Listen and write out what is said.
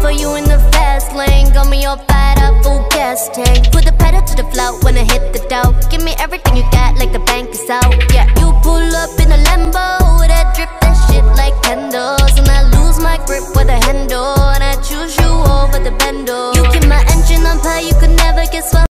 for you in the fast lane. Got me all fired up, full gas tank. Put the pedal to the floor when I hit the dough. Give me everything you got like the bank is out. Yeah, you pull up in a Lambo, that drip, that shit like candles. And I lose my grip with a handle, and I choose you over the bendo. You keep my engine on fire, you could never get swallowed.